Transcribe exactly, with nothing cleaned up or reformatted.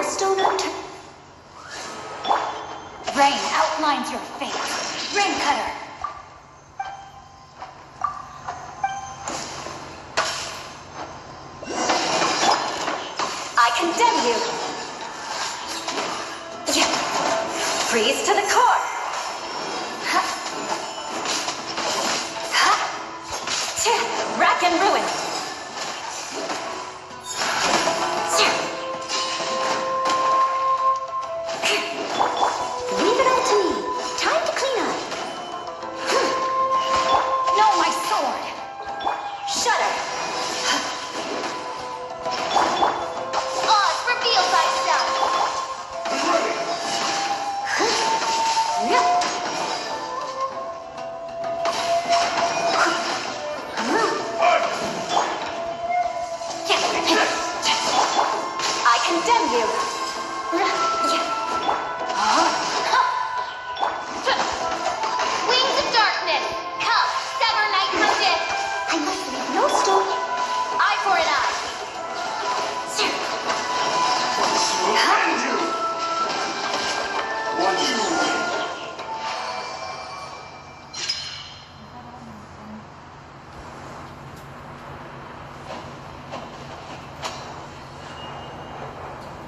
stoner to... Rain outlines your fate. Rain cutter. I condemn you. Yeah. Freeze to the core. Ha. Ha. Tch. Rack and ruin.